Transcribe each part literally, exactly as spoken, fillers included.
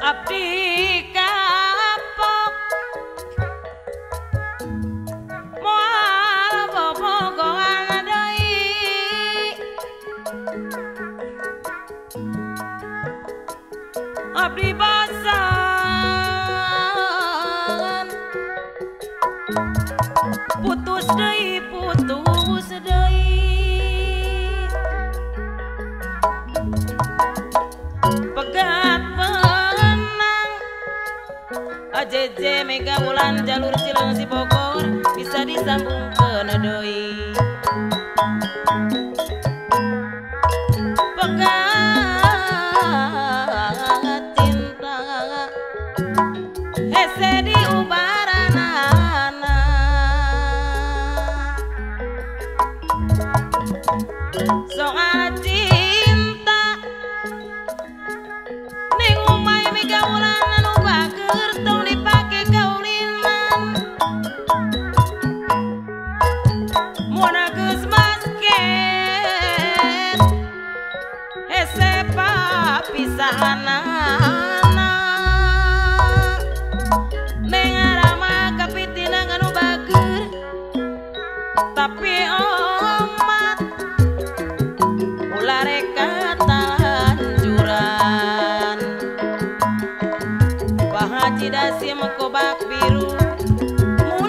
abdi kapok moal bobogohan deui abdi bosan putus deui putus deui pegat menang ajeje Mega Wulan jalur Cilengsi Bogor bisa disambung ke deui pegat cinta hese diubaranana soal cinta ning umay Mega Wulan anu bager tong dipake kaulinan mun geus basket hese papisahanana ning arama kapitina anu bager tapi omat ulah reka tanjuran Haji Dasim kobak biru mun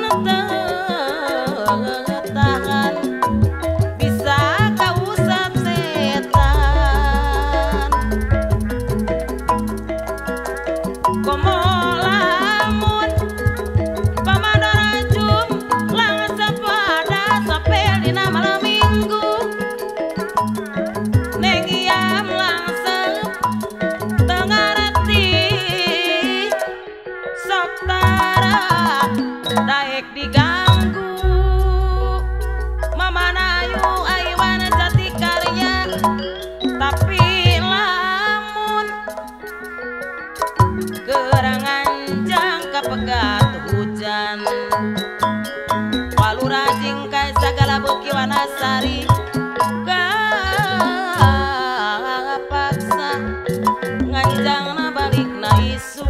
teu tahan bisa kausap setan komo lamun pamadora jum langsung pada sapel dina malam minggu neng iam langsung tengah daek diganggu mamanayu aywan jati karya tapi lamun gerangan jangka pegat hujan walu rajing kai sagala beuki wanasari kapaksa nganjangna balikna isu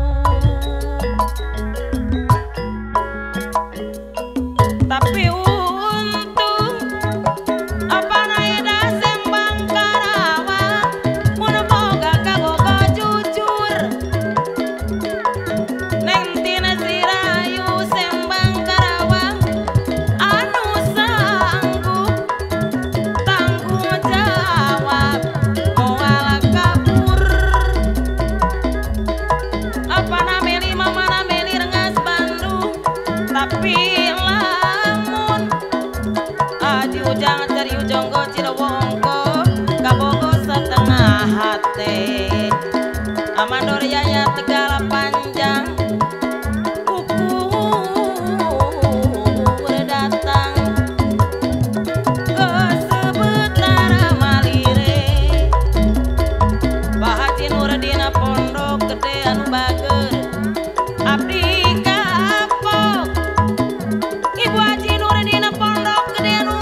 tapi untung apa naida sembang Karawang mun boga kaboga jujur neng tina sirayu sembang Karawang anu sanggup tanggung jawab moal kabur apa nameli mama nameli rengas Bandung tapi ujang cari ujonggo Cilewongko kabogo setengah hati amandor yaya tegala panjang kuku datang ke sebentar malire Pak Haji Nurdina pondok gede anu bager abdi kapok Ibu Haji Nurdina pondok gede anu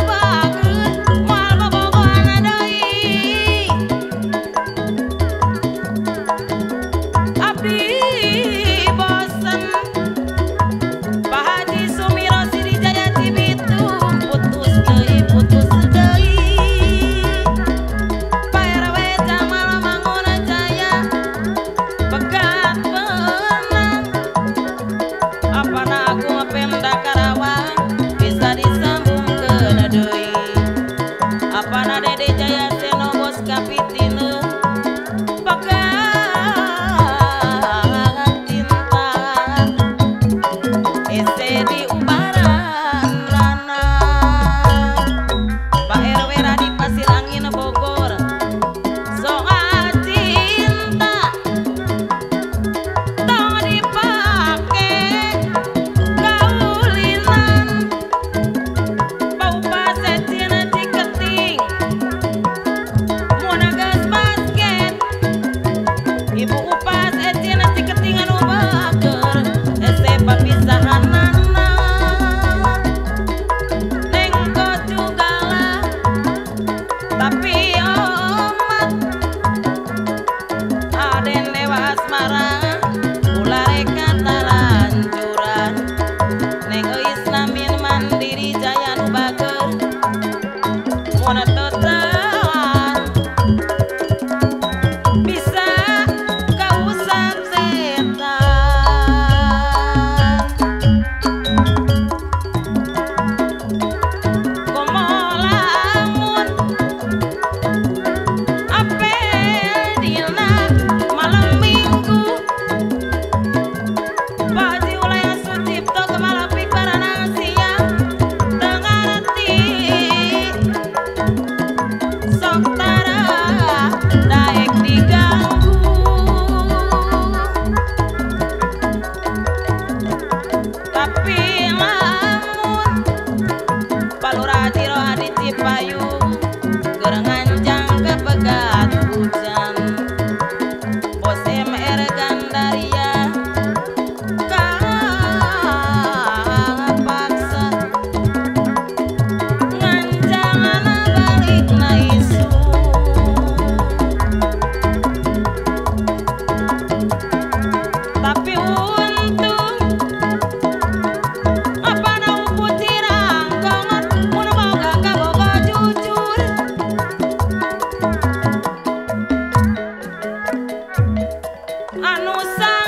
anu